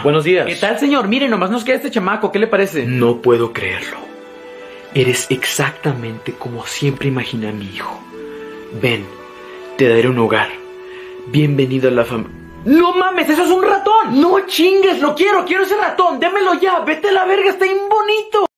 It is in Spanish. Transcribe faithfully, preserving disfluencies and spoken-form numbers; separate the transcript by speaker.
Speaker 1: Buenos días.
Speaker 2: ¿Qué tal, señor? Mire, nomás nos queda este chamaco, ¿qué le parece?
Speaker 1: No puedo creerlo. Eres exactamente como siempre imaginé a mi hijo. Ven, te daré un hogar. Bienvenido a la familia.
Speaker 2: ¡No mames! ¡Eso es un ratón! ¡No chingues! ¡Lo quiero! ¡Quiero ese ratón! ¡Démelo ya! ¡Vete a la verga! ¡Está bien bonito!